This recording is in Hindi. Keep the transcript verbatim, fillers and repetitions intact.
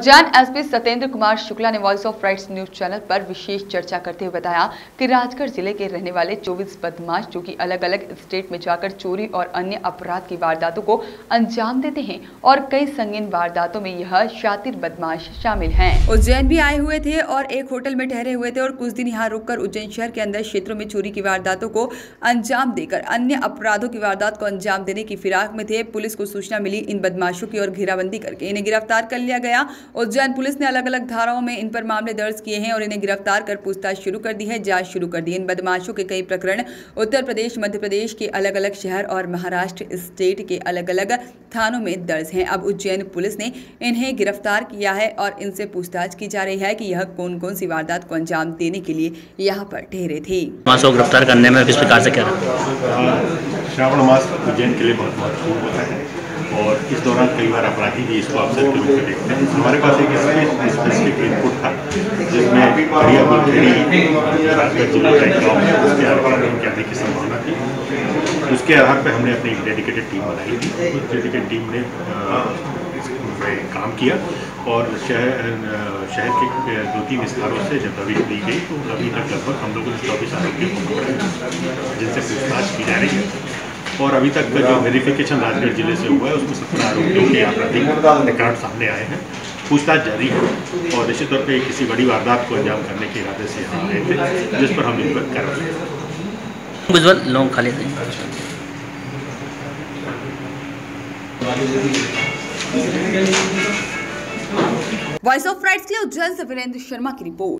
उज्जैन एसपी सत्येंद्र कुमार शुक्ला ने voice of rights news channel पर विशेष चर्चा करते हुए बताया कि राजगढ़ जिले के रहने वाले चौबीस बदमाश जो कि अलग अलग स्टेट में जाकर चोरी और अन्य अपराध की वारदातों को अंजाम देते हैं और कई संगीन वारदातों में यह शातिर बदमाश शामिल हैं। उज्जैन भी आए हुए थे और एक होटल में ठहरे हुए थे और कुछ दिन यहाँ रुककर उज्जैन शहर के अंदर क्षेत्रों में चोरी की वारदातों को अंजाम देकर अन्य अपराधों की वारदात को अंजाम देने की फिराक में थे। पुलिस को सूचना मिली इन बदमाशों की और घेराबंदी करके इन्हें गिरफ्तार कर लिया गया। उज्जैन पुलिस ने अलग अलग धाराओं में इन पर मामले दर्ज किए हैं और इन्हें गिरफ्तार कर पूछताछ शुरू कर दी है, जांच शुरू कर दी है। इन बदमाशों के कई प्रकरण उत्तर प्रदेश, मध्य प्रदेश के अलग अलग शहर और महाराष्ट्र स्टेट के अलग अलग थानों में दर्ज हैं। अब उज्जैन पुलिस ने इन्हें गिरफ्तार किया है और इनसे पूछताछ की जा रही है कि यह कौन कौन सी वारदात को अंजाम देने के लिए यहाँ पर ठहरे थे। गिरफ्तार करने में किस प्रकार से क्या रहा? श्रावण मास उज्जैन के लिए बहुत महत्वपूर्ण होता है और इस दौरान कई बार अपराधी भी इसको अवसर के रूप में देखते हैं। हमारे पास एक स्पेसिफिक इनपुट था जिसमें बढ़िया बुलखेड़ी राजगढ़ जिला का एक गाँव है, उसके आने की संभावना थी। उसके आधार पर हमने अपनी एक डेडिकेटेड टीम बनाई थी। उस डेडिकेटेड टीम ने काम किया और शहर शहर के दो तीन स्थानों से जब तभी दी गई तो अभी तक लगभग हम लोगों ने चौबीस आरोपी जिनसे पूछताछ की जा रही है और अभी तक जो वेरिफिकेशन राजगढ़ जिले से हुआ है उसमें सत्रह आरोपियों के आपराधिक रिकॉर्ड सामने आए हैं। पूछताछ जारी है और निश्चित तौर पर किसी बड़ी वारदात को अंजाम करने के इरादे से यहाँ आए थे जिस पर हम इन पर कर रहे हैं। उज्जवल लोग खाली थे। वॉइस ऑफ राइट्स के लिए उज्जैन से वीरेंद्र शर्मा की रिपोर्ट।